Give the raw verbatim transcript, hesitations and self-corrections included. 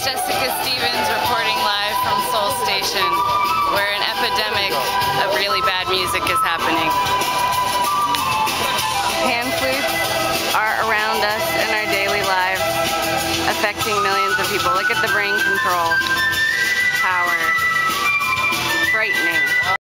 Jessica Stevens reporting live from Soul Station, where an epidemic of really bad music is happening. Panflutes are around us in our daily lives, affecting millions of people. Look at the brain control power. Frightening.